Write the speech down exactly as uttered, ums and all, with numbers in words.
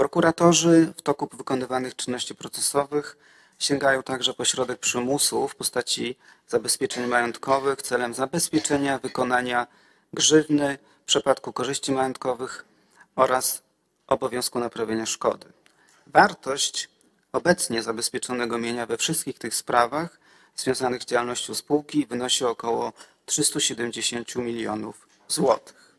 Prokuratorzy w toku wykonywanych czynności procesowych sięgają także po środek przymusu w postaci zabezpieczeń majątkowych celem zabezpieczenia wykonania grzywny w przypadku korzyści majątkowych oraz obowiązku naprawienia szkody. Wartość obecnie zabezpieczonego mienia we wszystkich tych sprawach związanych z działalnością spółki wynosi około trzysta siedemdziesiąt milionów złotych.